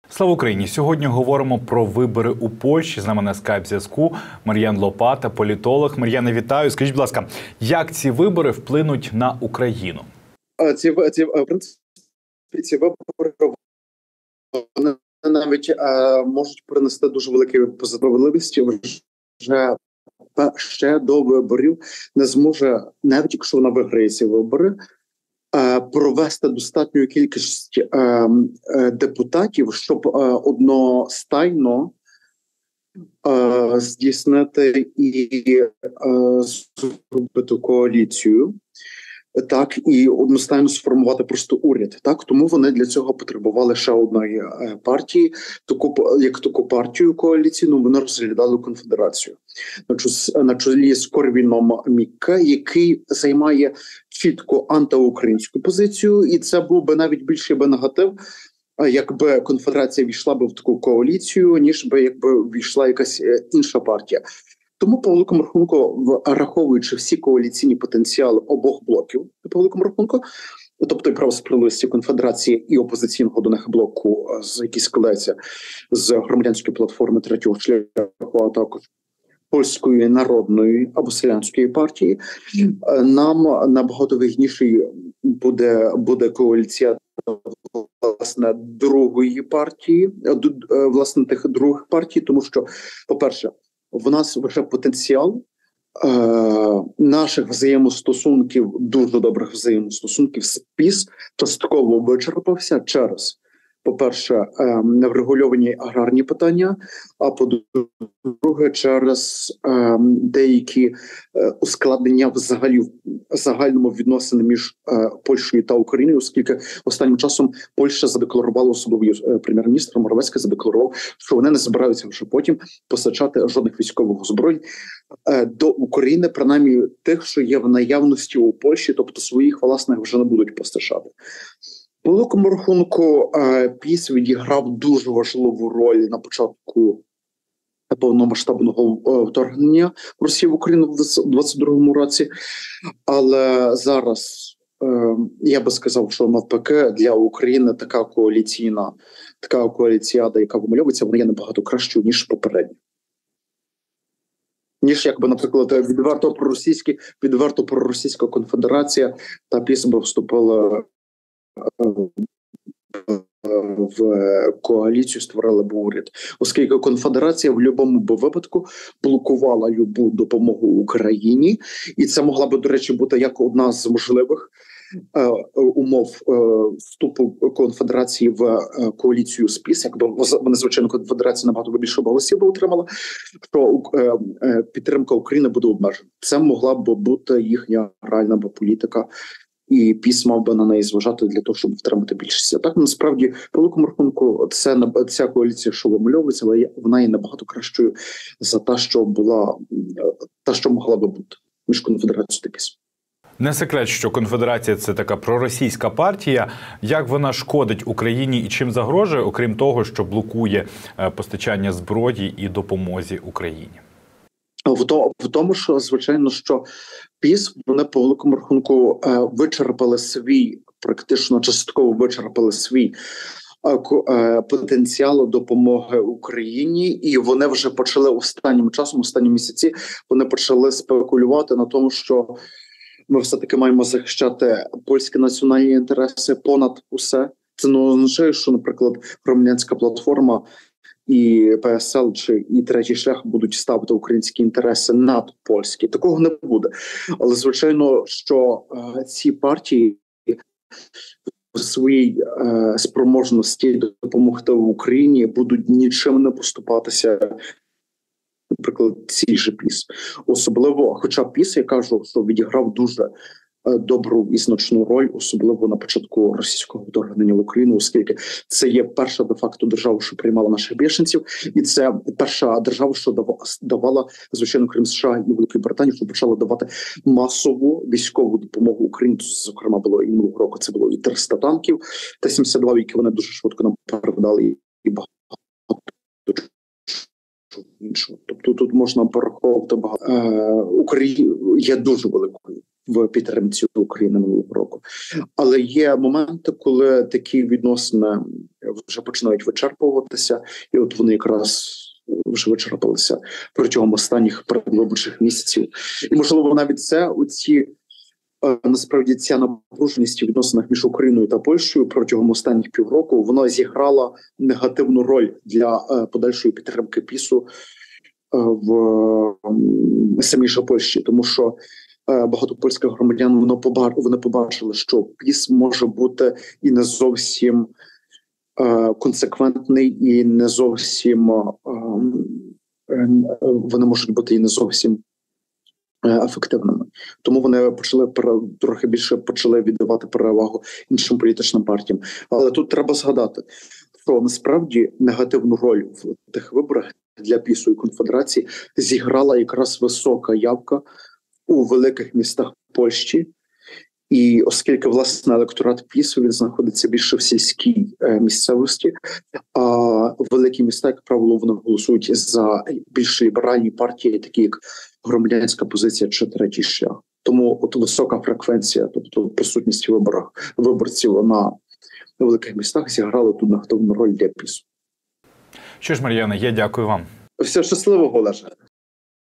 Слава Україні! Сьогодні говоримо про вибори у Польщі. З нами на скайп-зв'язку Мар'ян Лопата, політолог. Мар'яне, вітаю. Скажіть, будь ласка, як ці вибори вплинуть на Україну? Ці вибори вони навіть можуть принести дуже велику справедливість. Вже ще до виборів не зможе, навіть якщо вона виграє ці вибори, провести достатню кількість депутатів, щоб одностайно здійснити і зробити коаліцію, так, і одностайно сформувати просто уряд. Так, тому вони для цього потребували ще одної партії, таку партію коаліційну вони розглядали конфедерацію. На чолі з Корвіном Мікке, який займає чітко антиукраїнську позицію, і це був би навіть більший негатив, якби конфедерація війшла би в таку коаліцію, ніж би якби війшла якась інша партія. Тому, по великому рахунку, враховуючи всі коаліційні потенціали обох блоків, по великому рахунку, тобто і Право справедливості конфедерації і опозиційного до них блоку, який складається з громадянської платформи третього шляху, а також Польської народної або селянської партії, нам набагато вигідніший буде коаліція власне другої партії, власне тих других партій, тому що, по-перше, в нас вже потенціал наших взаємостосунків, дуже добрих взаємостосунків з ПіС частково вичерпався через, по-перше, неврегульовані аграрні питання, а по-друге, через деякі ускладнення взагалі в загальному відносини між Польщею та Україною, оскільки останнім часом Польща задекларувала, особливо прем'єр-міністр Моровецький задекларував, що вони не збираються вже потім постачати жодних військових озброєнь до України, принаймні тих, що є в наявності у Польщі, тобто своїх власних вже не будуть постачати. По великому рахунку, ПіС відіграв дуже важливу роль на початку повномасштабного вторгнення Росії в Україну в 2022 році, але зараз я би сказав, що навпаки для України така коаліціада, яка вимальовується, вона є набагато кращою, ніж попередня. Ніж, якби, наприклад, відверто проросійська конфедерація та ПіС би вступила в коаліцію, створила б уряд, оскільки конфедерація в будь-якому випадку блокувала любу допомогу Україні, і це могла би, до речі, бути як одна з можливих умов вступу конфедерації в коаліцію з ПіС, якби вони, звичайно, конфедерація набагато більше голосів би отримала, що підтримка України буде обмежена. Це могла б бути їхня реальна політика, і ПіС мав би на неї зважати для того, щоб втримати більшість. А так, насправді, по великому рахунку, ця коаліція, що вимальовується, вона є набагато кращою за та, що могла би бути між конфедерацією та ПіС. Не секрет, що конфедерація – це така проросійська партія. Як вона шкодить Україні і чим загрожує, окрім того, що блокує постачання зброї і допомозі Україні? В тому, що, звичайно, що ПіС, вони по великому рахунку практично частково вичерпали свій потенціал допомоги Україні, і вони вже почали останні місяці, вони почали спекулювати на тому, що ми все-таки маємо захищати польські національні інтереси понад усе. Це не означає, що, наприклад, громадянська платформа і ПСЛ і третій шлях будуть ставити українські інтереси над польські. Такого не буде. Але, звичайно, що ці партії в своїй спроможності допомогти в Україні будуть нічим не поступатися, наприклад, цій же ПіС. Особливо, хоча ПіС, я кажу, що відіграв дуже добру і значну роль, особливо на початку російського вторгнення в Україну, оскільки це є перша де-факто держава, що приймала наших біженців, і це перша держава, що давала, звичайно, крім США і Великої Британії, що почала давати масову військову допомогу Україні. Зокрема, було і минулого року, це було і 300 танків, Т-72, які вони дуже швидко нам передали, і багато іншого. Тобто тут можна пораховувати багато. Україна є дуже великою в підтримці України минулого року. Але є моменти, коли такі відносини вже починають вичерпуватися, і от вони якраз вже вичерпалися протягом останніх передвиборчих місяців. І, можливо, навіть це насправді ця напруженість у відносинах між Україною та Польщею протягом останніх півроку, вона зіграла негативну роль для подальшої підтримки ПІСу в самій же Польщі, тому що багато польських громадян вони побачили, що ПІС може бути і не зовсім консеквентний, і не зовсім вони можуть бути і не зовсім ефективними. Тому вони трохи більше почали віддавати перевагу іншим політичним партіям. Але тут треба згадати, що насправді негативну роль в тих виборах для ПІСу і конфедерації зіграла якраз висока явка у великих містах Польщі. І оскільки, власне, електорат ПІСу, він знаходиться більше в сільській місцевості, а великі міста, як правило, вони голосують за більш ліберальні партії, такі як Громадянська позиція чи Третій шлях. Тому от висока фреквенція, тобто присутність виборців на великих містах зіграла тут негативну роль для ПІСу. Що ж, Мар'яна, я дякую вам. Все, щасливого, Олеже.